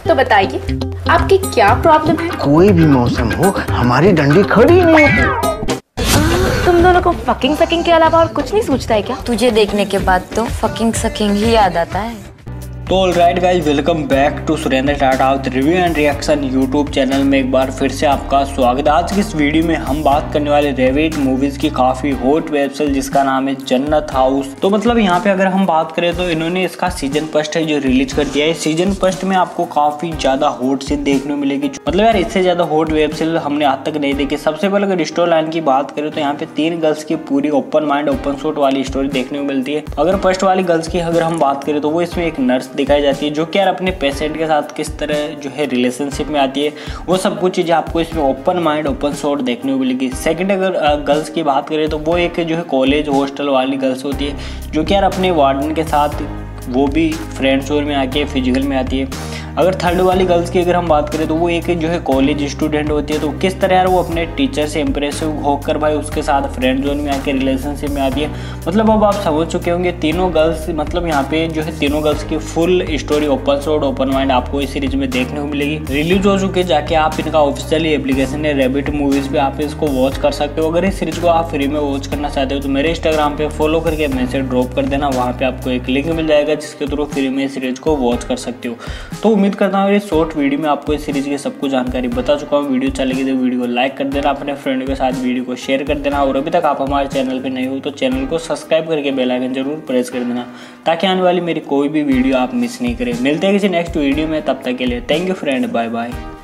तो बताइए आपकी क्या प्रॉब्लम है? कोई भी मौसम हो हमारी डंडी खड़ी नहीं होती। तुम दोनों को फकिंग सकिंग के अलावा और कुछ नहीं सूझता है क्या? तुझे देखने के बाद तो फकिंग सकिंग ही याद आता है। तो alright guys, welcome back to Surendra Tatawat review and reaction YouTube channel में एक बार फिर से आपका स्वागत है। आज की इस वीडियो में हम बात करने वाले रेविट मूवीज की काफी हॉट वेब सीरीज जिसका नाम है जन्नत हाउस। तो मतलब यहाँ पे अगर हम बात करें तो इन्होंने इसका सीजन फर्स्ट है जो रिलीज कर दिया है। सीजन फर्स्ट में आपको काफी ज्यादा हॉट सीन देखने को मिलेगी। मतलब यार इससे ज्यादा हॉट वेब सीरीज हमने आज तक नहीं देखी। सबसे पहले अगर स्टोरी लाइन की बात करें तो यहाँ पे 3 गर्ल्स की पूरी ओपन माइंड ओपन शॉट वाली स्टोरी देखने को मिलती है। अगर फर्स्ट वाली गर्ल्स की अगर हम बात करें तो वो इसमें एक नर्स दिखाई जाती है जो यार अपने पेशेंट के साथ किस तरह जो है रिलेशनशिप में आती है, वो सब कुछ चीज़ें आपको इसमें ओपन माइंड ओपन शॉट देखने को मिलेगी। सेकंड अगर गर्ल्स की बात करें तो वो एक जो है कॉलेज हॉस्टल वाली गर्ल्स होती है जो कि यार अपने वार्डन के साथ वो भी फ्रेंड जोन में आके फिजिकल में आती है। अगर थर्ड वाली गर्ल्स की अगर हम बात करें तो वो एक जो है कॉलेज स्टूडेंट होती है, तो किस तरह यार वो अपने टीचर से इम्प्रेसिव होकर भाई उसके साथ फ्रेंड जोन में आके रिलेशनशिप में आती है। मतलब अब आप समझ चुके होंगे तीनों गर्ल्स, मतलब यहाँ पे जो है तीनों गर्ल्स की full story open shot open mind आपको इस सीरीज में देखने को मिलेगी। रिलीज हो चुके जाके आप इनका ऑफिशियली एप्लीकेशन है रेविट मूवीज पे आप इसको वॉच कर सकते हो। अगर इस सीरीज को आप फ्री में वॉच करना चाहते हो तो मेरे इंस्टाग्राम पे फॉलो करके मैसेज ड्रॉप कर देना, वहाँ पे आपको एक लिंक मिल जाएगा जिसके थ्रू फ्री में इस सीरीज को वॉच कर सकते हो। तो उम्मीद करता हूँ इस शॉर्ट वीडियो में आपको इस सीरीज की सब कुछ जानकारी बता चुका हूँ। वीडियो अच्छी लगी तो वीडियो को लाइक कर देना, अपने फ्रेंड के साथ वीडियो को शेयर कर देना, और अभी तक आप हमारे चैनल पे नए हो तो चैनल को सब्सक्राइब करके बेल आइकन जरूर प्रेस कर देना ताकि आने वाली मेरी कोई भी वीडियो आप मिस नहीं करें। मिलते हैं किसी नेक्स्ट वीडियो में, तब तक के लिए thank you friend, bye bye.